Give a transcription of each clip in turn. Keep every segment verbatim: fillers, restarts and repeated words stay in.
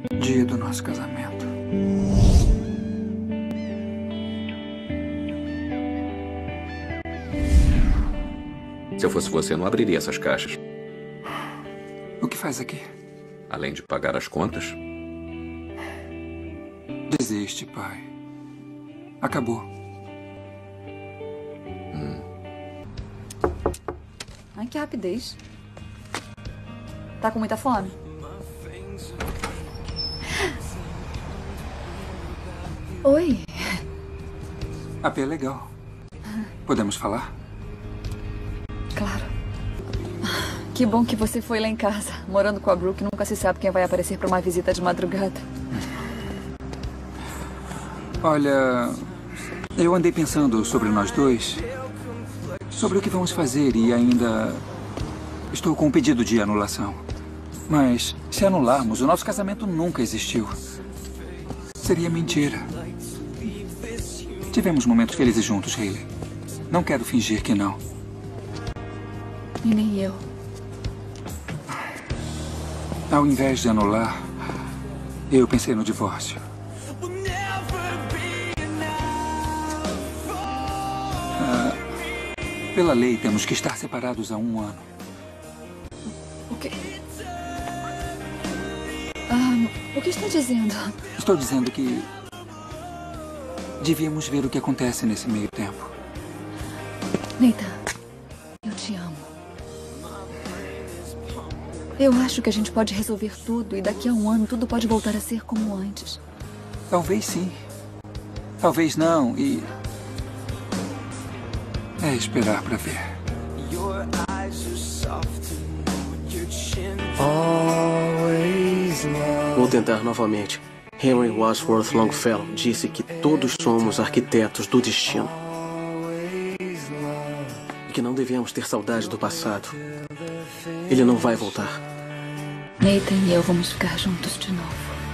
Dia do nosso casamento. Se eu fosse você, não abriria essas caixas. O que faz aqui? Além de pagar as contas? Desiste, pai. Acabou. Hum. Ai, que rapidez. Tá com muita fome? Oi. A P é legal. Podemos falar? Claro. Que bom que você foi lá em casa. Morando com a Brooke, nunca se sabe quem vai aparecer para uma visita de madrugada. Olha, eu andei pensando sobre nós dois, sobre o que vamos fazer e ainda estou com um pedido de anulação. Mas se anularmos, o nosso casamento nunca existiu. Seria mentira. Tivemos momentos felizes juntos, Hayley. Não quero fingir que não. E nem eu. Ao invés de anular, eu pensei no divórcio. Ah, pela lei, temos que estar separados há um ano. O que... Ah, o que está dizendo? Estou dizendo que devíamos ver o que acontece nesse meio tempo. Nathan, eu te amo. Eu acho que a gente pode resolver tudo e daqui a um ano tudo pode voltar a ser como antes. Talvez sim. Talvez não e... é esperar para ver. Vou tentar novamente. Henry Wadsworth Longfellow disse que todos somos arquitetos do destino. E que não devemos ter saudade do passado. Ele não vai voltar. Nathan e eu vamos ficar juntos de novo.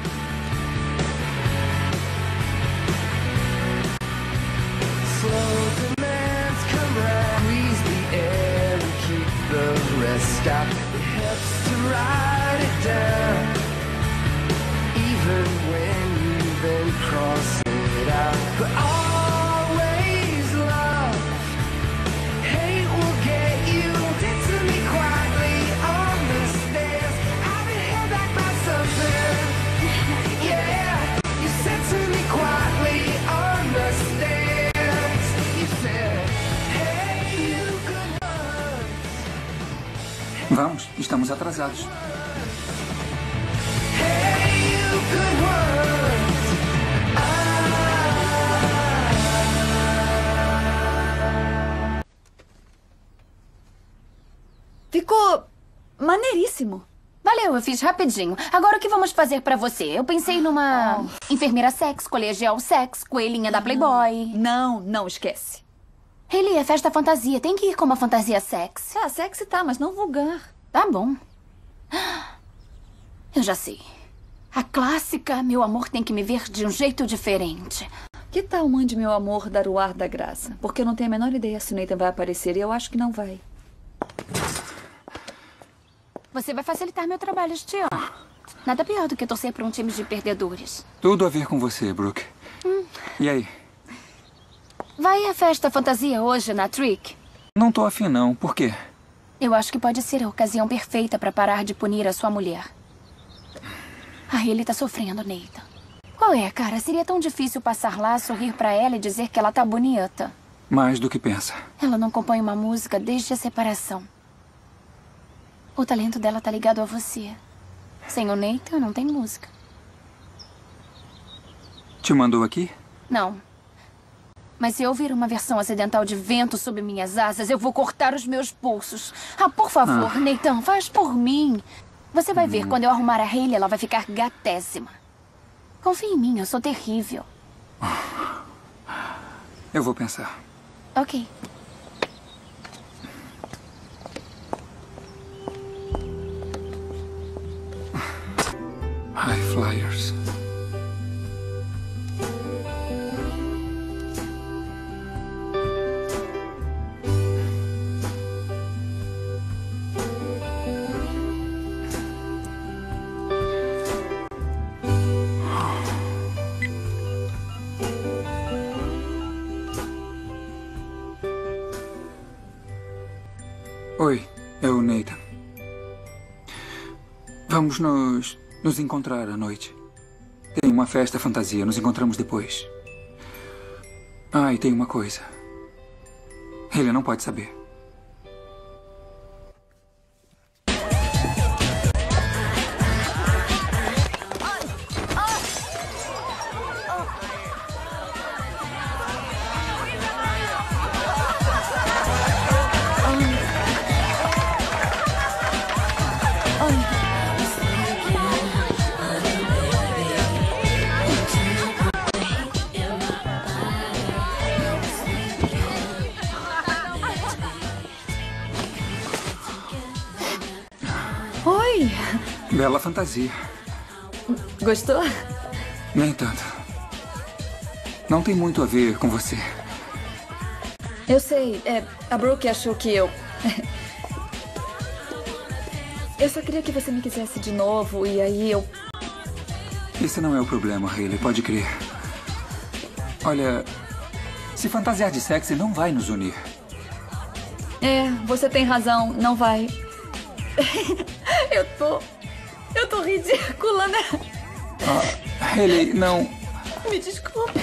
Vamos, estamos atrasados. Ficou maneiríssimo. Valeu, eu fiz rapidinho. Agora o que vamos fazer pra você? Eu pensei numa oh. enfermeira sex, colegial sex, coelhinha da Playboy. Não, não, esquece. Hayley, é festa fantasia. Tem que ir com uma fantasia sexy. Ah, sexy tá, mas não vulgar. Tá bom. Eu já sei. A clássica, meu amor tem que me ver de um jeito diferente. Que tal, mande meu amor dar o ar da graça? Porque eu não tenho a menor ideia se o Nathan vai aparecer e eu acho que não vai. Você vai facilitar meu trabalho este ano. Nada pior do que torcer para um time de perdedores. Tudo a ver com você, Brooke. Hum. E aí? Vai à festa fantasia hoje na Trick? Não tô afim, não. Por quê? Eu acho que pode ser a ocasião perfeita para parar de punir a sua mulher. Ah, ele tá sofrendo, Nathan. Qual é, cara? Seria tão difícil passar lá, sorrir para ela e dizer que ela tá bonita. Mais do que pensa. Ela não compõe uma música desde a separação. O talento dela tá ligado a você. Sem o Nathan, não tem música. Te mandou aqui? Não. Mas se eu ouvir uma versão acidental de Vento Sob Minhas Asas, eu vou cortar os meus pulsos. Ah, por favor, ah. Nathan, faz por mim. Você vai hum. ver, quando eu arrumar a Hayley, ela vai ficar gatésima. Confia em mim, eu sou terrível. Eu vou pensar. Ok. High Flyers. É o Nathan. Vamos nos, nos encontrar à noite. Tem uma festa fantasia. Nos encontramos depois. Ah, e tem uma coisa. Ele não pode saber. Oi! Bela fantasia. Gostou? Nem tanto. Não tem muito a ver com você. Eu sei. É, a Brooke achou que eu... Eu só queria que você me quisesse de novo e aí eu... Esse não é o problema, Hayley. Pode crer. Olha, se fantasiar de sexy não vai nos unir. É, você tem razão. Não vai. Eu tô... Eu tô ridícula, né? Ah, Hayley, não... Me desculpe.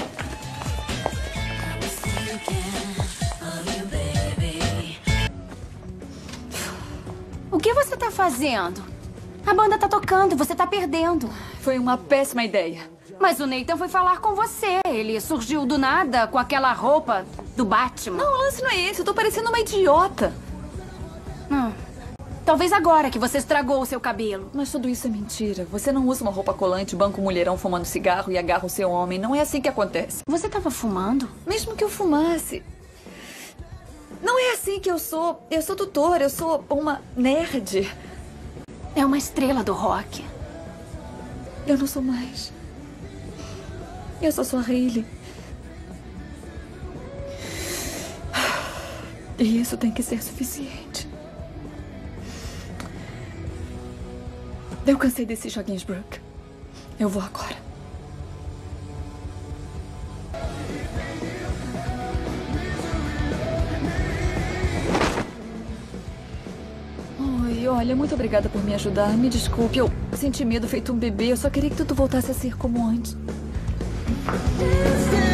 O que você tá fazendo? A banda tá tocando, você tá perdendo. Foi uma péssima ideia. Mas o Nathan foi falar com você. Ele surgiu do nada com aquela roupa do Batman. Não, o lance não é esse. Eu tô parecendo uma idiota. Hum. Talvez agora que você estragou o seu cabelo. Mas tudo isso é mentira. Você não usa uma roupa colante, banca um mulherão fumando cigarro e agarra o seu homem. Não é assim que acontece. Você tava fumando? Mesmo que eu fumasse. Não é assim que eu sou. Eu sou tutora, eu sou uma nerd. É uma estrela do rock. Eu não sou mais. Eu só sou a Hayley. E isso tem que ser suficiente. Eu cansei desses joguinhos, Brooke. Eu vou agora. Oi, olha, muito obrigada por me ajudar. Me desculpe, eu senti medo feito um bebê. Eu só queria que tudo voltasse a ser como antes.